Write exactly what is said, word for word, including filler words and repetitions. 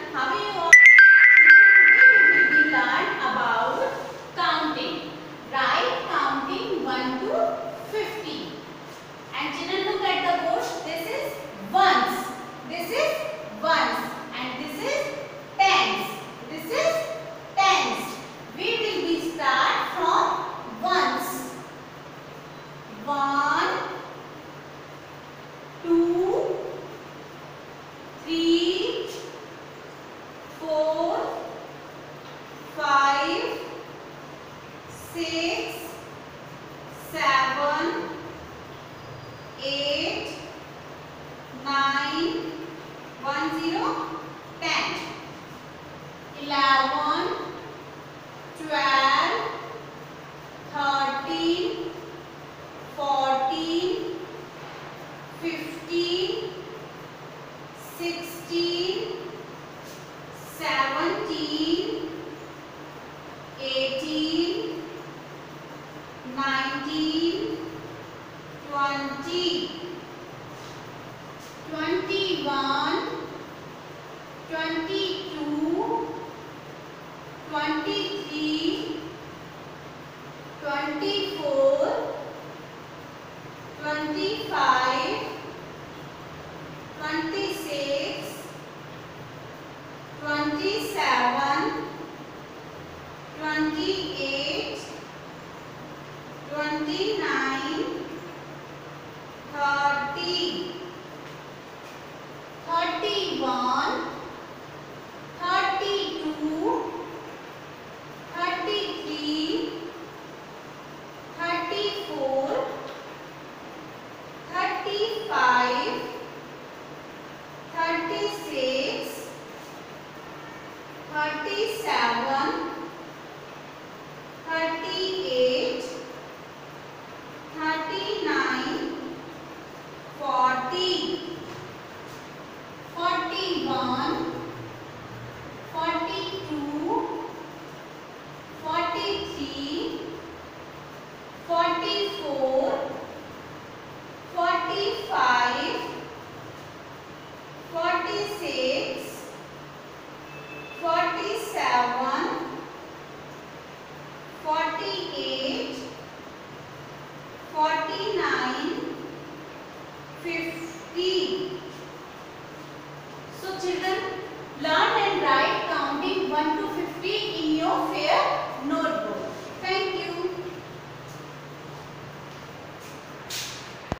How are you all? Today we will learn about counting. Right? Counting one to fifty. And children, look at the board. This is ones. This is ones. And this is tens. This is tens. We will be start from ones. One, two, three, four, five, six, seven, eight, nine, one, zero, ten, eleven, twelve, thirteen, fourteen, fifteen, sixteen, seventeen, eighteen, nineteen, twenty, twenty-one, twenty